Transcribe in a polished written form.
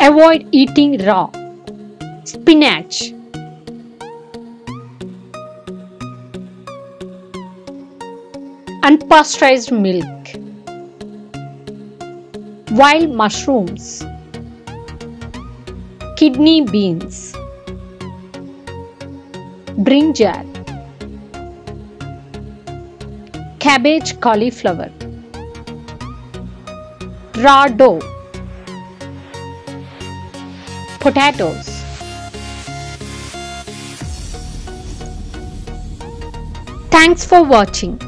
Avoid eating raw. Spinach. Unpasteurized milk. Wild mushrooms. Kidney beans. Brinjal. Cabbage, cauliflower. Raw dough. Potatoes. Thanks for watching.